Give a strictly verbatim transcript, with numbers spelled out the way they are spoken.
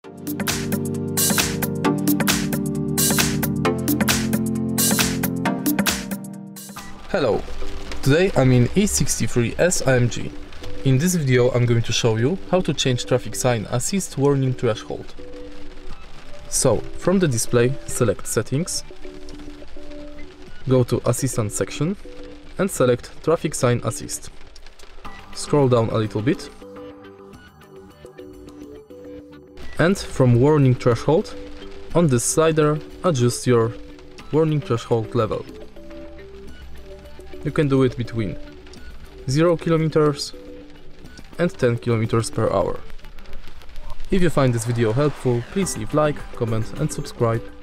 Hello, today I'm in E sixty-three S A M G. In this video I'm going to show you how to change traffic sign assist warning threshold. So, from the display select Settings, go to Assistant section and select Traffic Sign Assist. Scroll down a little bit and from Warning Threshold, on this slider adjust your warning threshold level. You can do it between zero kilometers and ten kilometers per hour. If you find this video helpful, please leave like, comment and subscribe.